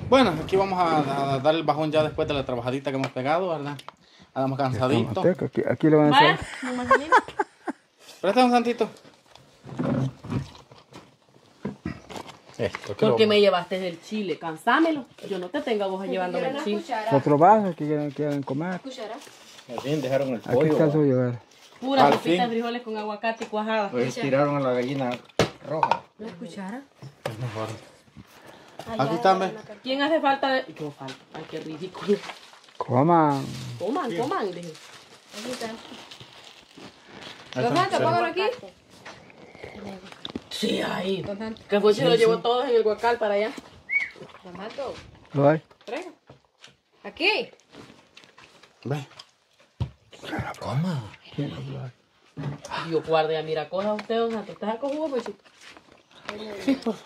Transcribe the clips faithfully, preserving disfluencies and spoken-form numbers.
Bueno, aquí vamos a, a dar el bajón ya después de la trabajadita que hemos pegado, ¿verdad? Andamos cansaditos. Aquí, aquí le van a hacer. Presta un santito. Esto, Porque me llevaste del chile, cansámelo. Yo no te tengo a vos llevándome el chile. Otro vaso que quieren, quieren comer. Al fin dejaron el Aquí pollo. está el suyo, ¿verdad? Pura Al sopita fin. de frijoles con aguacate y cuajada. Pues tiraron a la gallina roja. ¿La cuchara? es mejor. Aquí están, ¿ves? ¿Quién hace falta de...? ¿Qué falta? Ay, qué ridículo. Coman. Coman, coman, dije. Aquí está. Ahí Don está. Santo, págalo aquí. Sí, ahí. Don Santo. Que fue si lo llevó todos en el guacal para allá. Don Santo. ¿Lo hay? Traiga. Aquí. Ve. Coma. Dios guarde, mira, coja usted, don Santo. ¿Estás a jugo, pues? Sí, pues.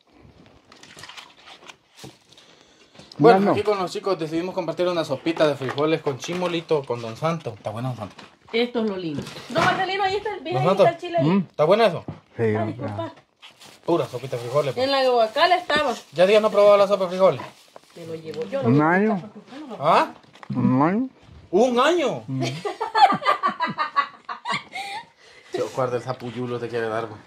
Bueno, Bueno. aquí con los chicos decidimos compartir una sopita de frijoles con chimolito con Don Santo. Está bueno, Don Santo. Esto es lo lindo. Don Marcelino, ahí está el, Don ahí Santo. está el chile. ahí. ¿Mm? ¿Está bueno eso? Sí, Ay, hombre. disculpa. Pura sopita de frijoles. pues. En la guacal estaba. ¿Ya días no he probado la sopa de frijoles? Me lo llevo yo. Un año. ¿Ah? Un año. ¿Un año? Yo guarda el sapuyulo te quiere dar, pues.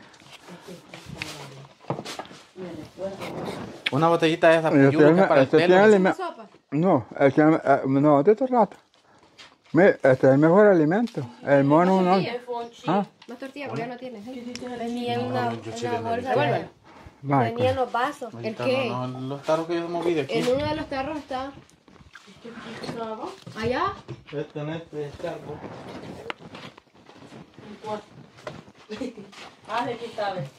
Una botellita de Este sapuyulo que es tiene- para el este pelo. tiene dice. alime- Sopa. No, el que, eh, no, de otro rato. Mire, este es el mejor alimento. El mono no. Ah, Más tortilla, porque ya no tienes. ¿eh? Venía en No, una, no, yo en chile una no bolsa. le Vuélvelo. vaya, Venía en los vasos. ¿El qué? No, no, los taros que yo moví de aquí. En uno de los tarros está. Allá. Este no es pescado. Ah, de aquí está, ve.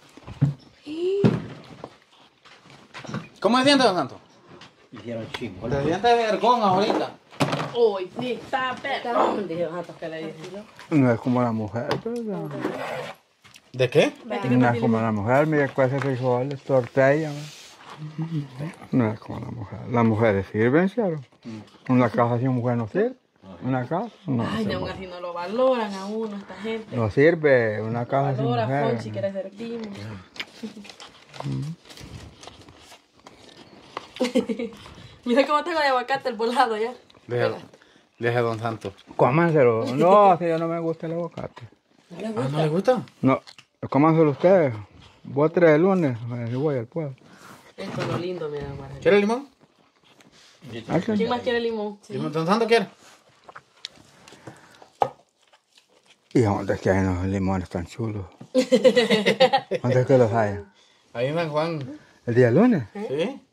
¿Cómo se siente, Don Santo? Hicieron chingo. Se siente vergón ahorita. Uy, sí, está perro. Dije, don Santo, que le dije. no es como la mujer, pero no. ¿De qué? No es como la mujer, mire cuál es frijoles, tortilla. ¿no? No es como la mujer. Las mujeres sirven, ¿cierto? Una casa sin mujer no sirve. Una casa no Ay, ni sirve. aún así no lo valoran a uno, esta gente. No sirve una casa sin Valora, mujer. Fonchi, que le servimos. Mira cómo tengo de aguacate el volado ya. Deje, deje a Don Santo. Cómanselo. No, si yo no me gusta el aguacate. Ah, ¿no le gusta? No, cómanselo ustedes. Voy tres el lunes, eh, voy al pueblo. Esto es lo lindo, mira, guarda. ¿Quiere limón? ¿Quién más quiere limón? ¿Limón? ¿Don Santo quiere? ¿Y dónde es que hay los limones tan chulos? ¿Dónde es que los hay? Ahí en San Juan. ¿El día lunes? ¿Sí?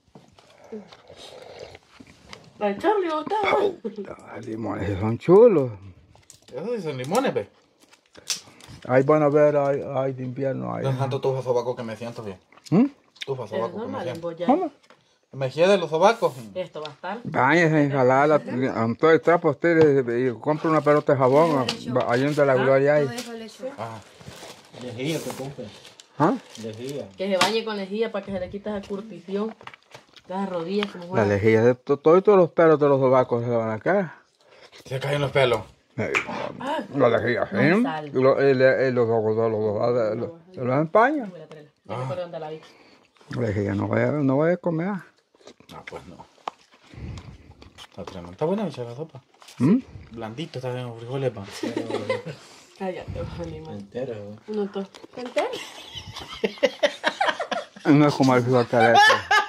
Ay, Charlie, ¿dónde está? Los limones son chulos. Esos sí son limones, ve. Hay van a ver, hay, hay de invierno. Hay. Don Santo tufa sobaco que me siento bien. ¿Mm? Tufa Es sobaco que me normal, siento. embollar. ¿Cómo? Me quiere de los sobacos. Esto va a estar. Báñese y jalar todo el trapo usted y compra una pelota de jabón. Ahí donde la gloria hay. Todo eso le echo. Ah, Lejía que compre. ¿Ah? Lejía. Que se bañe con lejía para que se le quite esa curtición. Las rodillas como La juega. lejía de to- todos los pelos de los sobacos se le van a caer. se caen los pelos. Eh, La lejía, ¿sí? No sale. Y lo- el- el- Los ojos de los dos lo- se los empaña. Voy a traerla. Ya me acuerdo dónde la vi. La lejía no voy a, no voy a comer. Ah, pues no. Está tremendo. Está buena echar la sopa. ¿Mm? Blandito está bien los frijoles, pa. Cállate, animal. Entero. Uno, dos. No es como el frijol terrestre.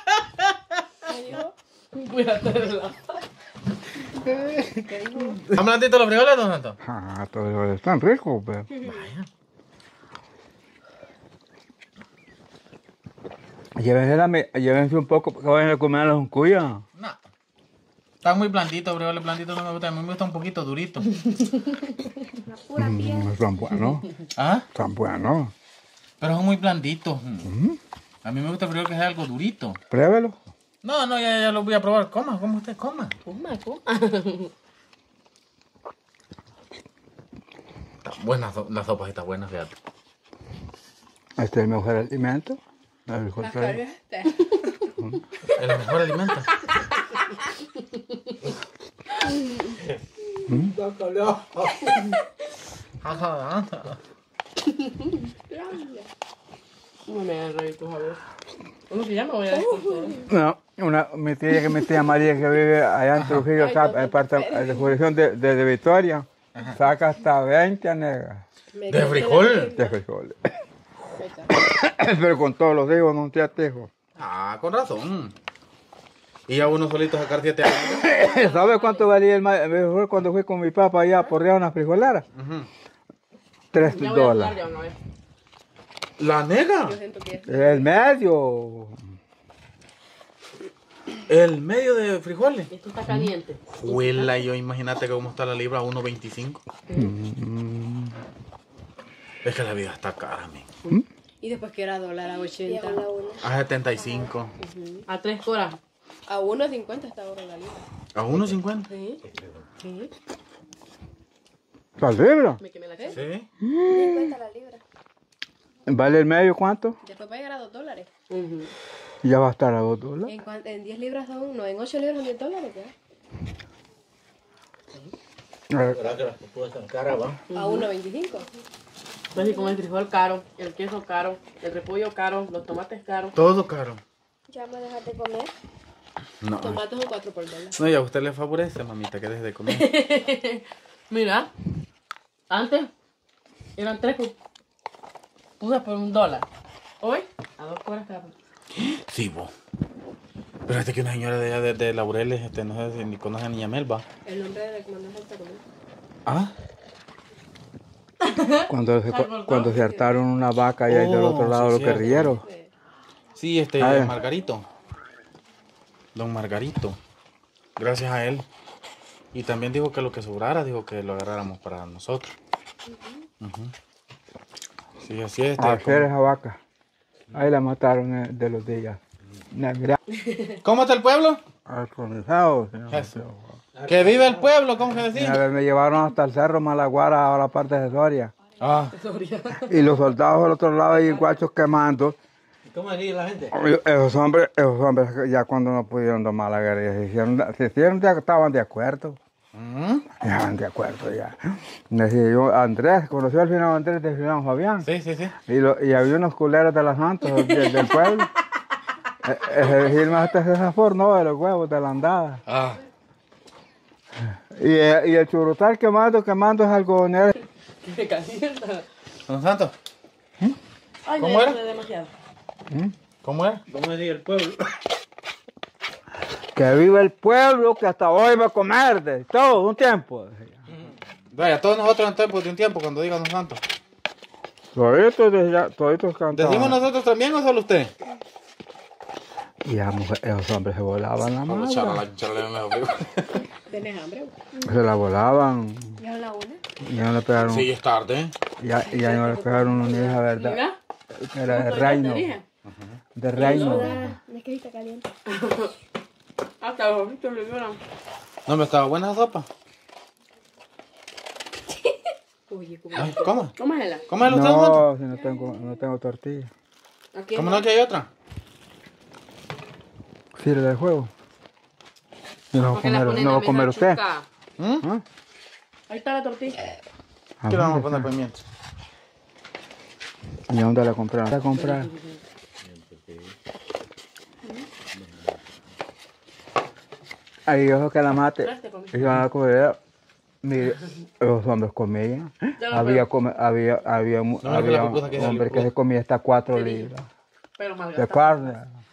Voy a traerla. ¿Están blanditos los frijoles, Don Santo? Ah, todos los frijoles están ricos, pero. Llévense, la, me- llévense un poco que vayan a comer a los cuyas. No. Están muy blanditos, frijoles blanditos no me gustan. A mí me gusta un poquito durito. Mm, están buenos, ¿Ah? están buenos. Pero son muy blanditos. A mí me gusta el frijol que sea algo durito. Pruébelo. No, no, ya, ya lo voy a probar. Coma, coma usted, coma. Coma, coma. Está buena so- la sopa, está buena, fíjate. Este es el mejor alimento. El frijol terrestre. El mejor alimento. No me hagan reír, por favor. ¿Cómo se llama? Voy a decir. No, Una, mi tía, que mi tía María que vive allá en Trujillo, Ay, saca, no, en parte de la jurisdicción de, de, de Victoria, saca hasta veinte negas Me ¿De quedé frijol? de frijoles. Ahí está. Pero con todos los hijos, no te atejo. Ah, con razón. Y a uno solito sacar siete años. ¿Sabes cuánto valía el, ma- el frijol cuando fui con mi papá allá a porrear una frijolera? Ujú. Tres Ya voy a jugar dólares. ya una vez. La nega. Yo siento que El medio. El medio de frijoles. Esto está caliente. Huela, yo imagínate cómo está la libra a uno veinticinco. Es que la vida está cara, men. Y después que era dólar a ochenta. A setenta y cinco. A tres horas. A uno cincuenta está ahora la libra. A uno cincuenta. Sí. Sí. ¿La libra? Me quemé la chica. Sí. cincuenta la libra. ¿Vale el medio cuánto? Después va a llegar a dos dólares. Ujú. Ya va a estar a dos dólares. En, cuan- en diez libras son, no, en ocho libras son diez dólares ya. ¿Verdad que las pupudas están caras, va? A uno veinticinco. Entonces, con el frijol caro, el queso caro, el repollo caro, los tomates caros. Todo caro. Ya me dejaste comer. No. Tomates son cuatro por dólar. No, y a usted le favorece, mamita, que deje de comer. Mira, antes eran tres pudas por un dólar. Hoy, a dos horas cada. Sí, vos. Pero este que una señora de allá de, de Laureles, este, no sé si ni conoce a Niña Melba. El nombre de comandante está comer. Ah. Cuando se, cuando se hartaron una vaca allá y del Oh, otro lado sí, los cierto. guerrilleros. Sí, este, Ah, Margarito. Don Margarito. Gracias a él. Y también dijo que lo que sobrara, dijo que lo agarráramos para nosotros. Ujú. Sí, así es. Este, A hacer esa vaca. Ahí la mataron eh, de los días. Negra. ¿cómo, ¿Cómo está el pueblo? Alcoholizado, señor. Eso. Que vive el pueblo, ¿cómo que Una decía? vez me llevaron hasta el cerro Malaguara, a la parte de Soria. Ah, Y los soldados del otro lado ahí guachos quemando. ¿Y cómo decía la gente? Esos hombres, esos hombres ya cuando no pudieron tomar la guerra, se hicieron, se hicieron de- estaban de acuerdo. ¿mm? Estaban de acuerdo ya. Decía yo, Andrés, conoció al final Andrés de Final Fabián. Sí, sí, sí. Y, lo- y había unos culeros de las Santos del, del pueblo. Eh, Ese Gil más este se no, de los huevos de la andada. Ah, Y, eh, y el churutal quemando, quemando es algodonero. Que me calienta. don Santos, Ay, ¿Cómo me era? duele demasiado. ¿cómo era? ¿Cómo decía el pueblo? Que vive el pueblo, que hasta hoy va a comer de todo un tiempo. decía. Vaya, todos nosotros en tiempo de un tiempo, cuando diga don Santos. Toditos, decía- toditos cantaban. ¿Decimos nosotros también o solo usted? Y las mujeres, esos hombres se volaban la Solo charla, madre. la charla en la frío. ¿Tienes hambre? Se la volaban. Ya a la una. Y ya no le pegaron. Sí, es tarde. Y ya, y ya no le pegaron una hija, ¿verdad? Mira, Era de justo ya reino. te dije. De reino. Es que está caliente. Hasta los bichos le vieron. No, me estaba buena esa sopa. Oye, ¿cómo? Ay, ¿cómo? Cómela. ¿Cómo es usted, don Santos? No, si no tengo, no tengo tortilla. Aquí ¿Cómo no que hay otra? ¿Sirve del juego? ¿Y no va a Porque la comer, ponen no en va la a comer mesa usted? chuca. ¿Mm? ¿Ah? Ahí está la tortilla. ¿A ¿Qué le vamos a dónde poner está? pimienta? ¿Y a dónde la compraron? ¿La compraron? Ahí yo que la mate. Traste conmigo. Y van a comer. Mire, los hombres comían. Ya lo Había, veo. come- había, había, mu- No, es que había la pupusa que es hombres que el- se comía hasta cuatro Sí. libras Pero mal de carne.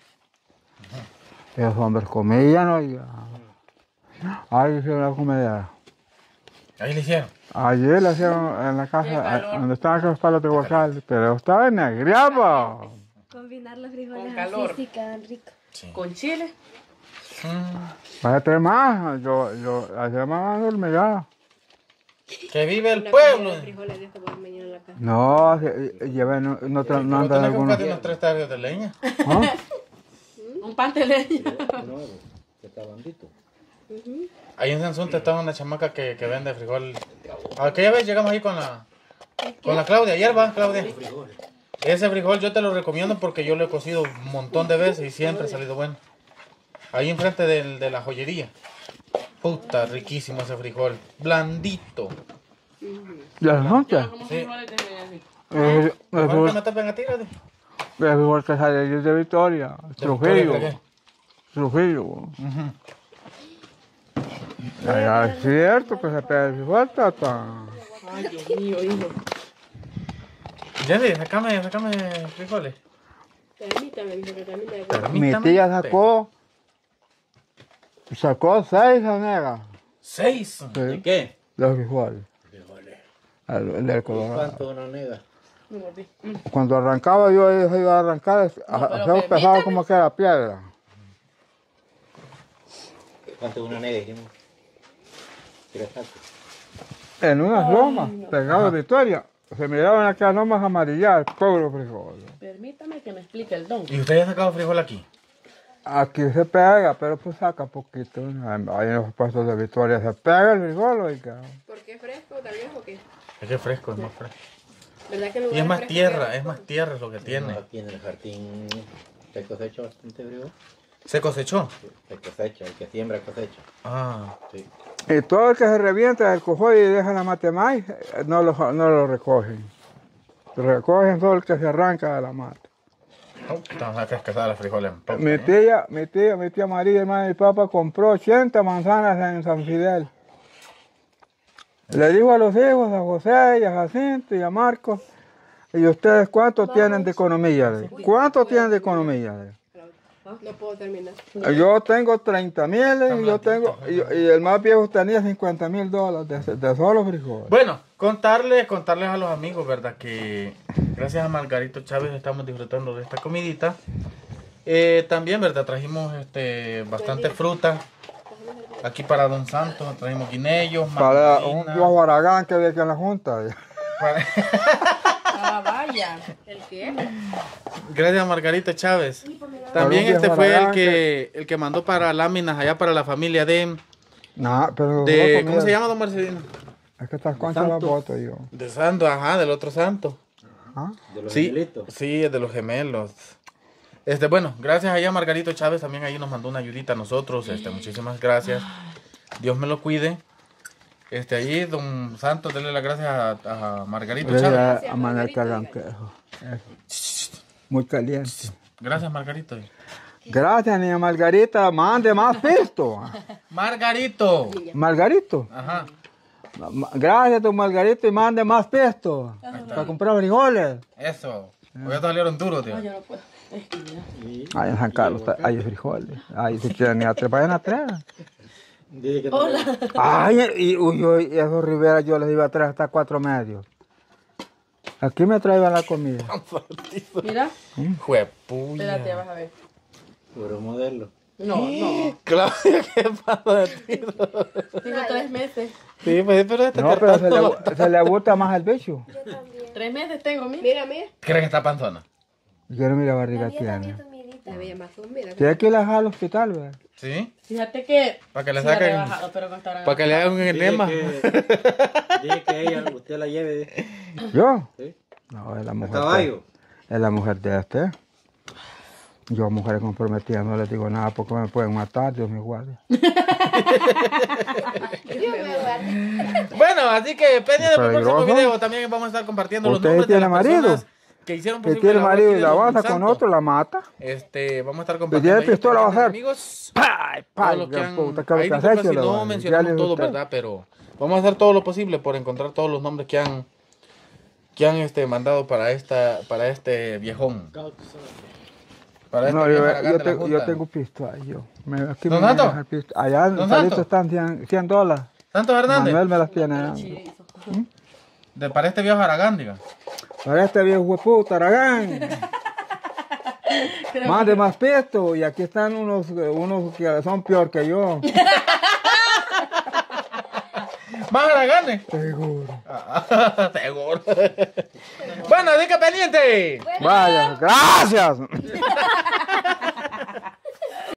Los hombres comían, oiga. Ay, hicieron la comida. Ahí le hicieron. Ayer la hicieron en la Qué casa, calor. donde estaban los palos de guacal, pero estaba en negriaba. Combinar los frijoles Con calor. así sí quedan ricos. Con chile. Vaya a traer más, yo, yo, ayer me van a dormir ya. Que vive el Una pueblo. comida de frijoles de esto para mañana en la casa. No, se- lleven, no, no, tra- no Pero andan tenés que algunos. buscarte unos tres tarros de leña. ¿Ah? Un pan de leña. Nuevo, que está bandito. Ahí en Sansunte estaba una chamaca que, que vende frijol. Aquella vez llegamos ahí con la con la Claudia, ayer va Claudia. Ese frijol yo te lo recomiendo porque yo lo he cocido un montón de veces y siempre ha salido bueno. Ahí enfrente del- de la joyería. Puta, riquísimo ese frijol. Blandito. ¿Las noches? Como Sí. frijoles de así. Eh, Mejor que El me tapen a ti, ¿verdad? frijol que sale allí de Victoria, Victoria, Trujillo. ¿por qué? Trujillo. Ujú. Allá es cierto que se pega el frijol, tata. Ay, Dios mío, hijo. Jenny, sacame, sacame frijoles. Permítame, mijo, que también me Mi Permítame. tía sacó, sacó seis anegas Seis. ¿De sí, qué? de frijoles. Frijoles. El, el del Colorado. ¿Cuánto una nega? Me mordí. Mm. Cuando arrancaba yo yo iba a arrancar, pero se pesaba permítame. como que era piedra. ¿Cuánto una nega dijimos? ¿Quieres salto? En unas lomas, pegadas de Victoria, se miraban aquellas lomas amarillas, puro frijol. Permítame que me explique el don. ¿Y usted ya ha sacado frijol aquí? Aquí se pega, pero pues saca poquito. Ahí en los puestos de Victoria se pega el frijol, oiga. ¿Por qué fresco, tal vez, o qué? Es que es fresco, es más fresco. ¿Verdad que en Y es lugares más frescos tierra, queda es más fresco? tierra lo que tiene. No, aquí en el jardín se cosecha bastante frijol. ¿Se cosechó? Se cosecha, el que siembra cosecha. Ah. Sí. Y todo el que se revienta el cojoy y deja la mate maíz, eh, no lo, no lo recogen. Recogen todo el que se arranca de la mata. Estamos a cascar los frijoles en poco, Mi ¿eh? tía, mi tía, mi tía María, hermana de mi papá, compró ochenta manzanas en San Fidel. Le dijo a los hijos, a José y a Jacinto y a Marcos, ¿y ustedes cuánto tienen de economía? de? ¿Cuánto tienen de economía? de? No puedo terminar. Yo tengo treinta mil y yo tengo, y, y el más viejo tenía cincuenta mil dólares de, de solo frijoles. Bueno, contarles, contarles a los amigos, ¿verdad? Que gracias a Margarito Chávez estamos disfrutando de esta comidita. Eh, también, ¿verdad? Trajimos este, bastante fruta. Aquí para Don Santos trajimos guineos, Para un mandarina, viejo Aragán que había aquí en la junta. de. para- Ah, vaya. ¿El qué? Gracias a Margarito Chávez. También Para un este viejo fue el Aragán que, el que mandó para láminas allá para la familia de... No, pero de no ¿Cómo se comía. llama, don Marcelino? Es que estas conchas las voto yo. De Santo, ajá, del otro santo. ¿Ah? De los Sí, gemelitos. sí, es de los gemelos. Este, bueno, gracias allá a Margarito Chávez, también ahí nos mandó una ayudita a nosotros. Este, muchísimas gracias. Dios me lo cuide. Este, ahí, don Santos, denle las gracias a, a Margarito Le Chávez. dije a Manuel Carrán que eso, eso. Muy caliente. Gracias, Margarito. Gracias, niña Margarita. Mande más pisto. Margarito. Margarito. Ajá. Ma- Gracias, don Margarito, y mande más pisto. Para comprar frijoles. Eso. Hoy ya te salieron duros, tío. Ay, yo no puedo. Es que ya. Ahí en San Carlos está- hay frijoles. Ahí si quieren ir a tres, vayan a tres. Dice que no. Hola. Ay, y, uy, uy, y esos Rivera yo les iba a traer hasta cuatro medios. Aquí me traían la comida. Mira, Juepuya. espérate, vas a ver. Puro modelo. No, no. Claudia, ¿qué pasa de ti? Tengo tres meses. Sí, pues, pero este No, pero se cartón- le, se le gusta más el bicho. Tres meses tengo, mira. Mira, mira. ¿Crees que está panzona? Yo no mira barriga tiene. La veía más sumida. Tiene que ir al hospital, ¿verdad? ¿Sí? Fíjate que. Para que le sí, ha saquen- rebajado, pero con esta Para que le hagan un Dije enema. que, dije que ella, usted la lleve. ¿Yo? ¿Sí? No, es la ¿A mujer. caballo? de- Es la mujer de este. Yo, mujeres comprometidas, no les digo nada porque me pueden matar, Dios me guarde. Bueno, así que pendiente Es para el próximo peligroso. video. También vamos a estar compartiendo los ¿Usted nombres de tiene las marido? personas que hicieron Que posible tiene la marido voz y la de avanza Don con Santo. otro, la mata. Este, vamos a estar Si compartiendo. tiene ahí pistola va a pendientes, hacer. amigos. ¡Pay! Todos ¡Pay! los que han- Puta, que ahí lo que disculpa has hecho, si le no va. Ya mencionamos les todos, usted. ¿verdad? Pero vamos a hacer todo lo posible por encontrar todos los nombres que han que han este mandado para esta para este viejón. Para este No, viejo yo, Aragán yo de la tengo, yo Junta. tengo pisto ahí, yo. Me, aquí ¿Don me Santo? deja el pisto. Allá en ¿Don el salito Santo? están cien, cien dólares. Santos Hernández. Manuel me las tiene dando. De, para este viejo Aragán, diga. Para este viejo hueputa, Aragán. Más de más pisto. Y aquí están unos, unos que son peor que yo. Más Araganes. Seguro. Seguro. Bueno, así que pendiente. Vaya, gracias.